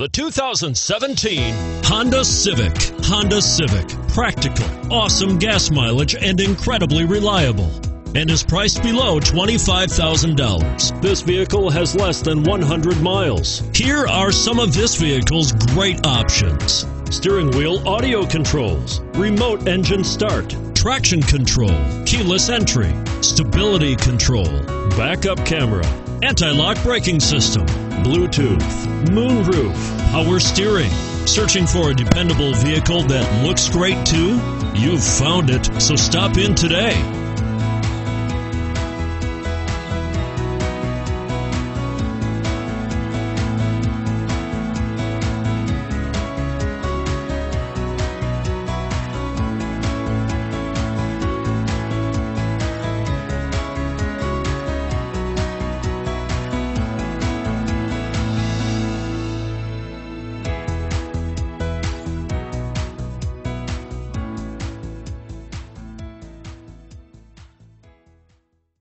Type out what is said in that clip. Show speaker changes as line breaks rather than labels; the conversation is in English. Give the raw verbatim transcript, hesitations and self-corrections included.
The two thousand seventeen Honda Civic. Honda Civic. Practical, awesome gas mileage, and incredibly reliable. And is priced below twenty-five thousand dollars. This vehicle has less than one hundred miles. Here are some of this vehicle's great options: steering wheel audio controls, remote engine start, traction control, keyless entry, stability control, backup camera, anti-lock braking system, Bluetooth, moonroof, power steering. Searching for a dependable vehicle that looks great too? You've found it, so stop in today.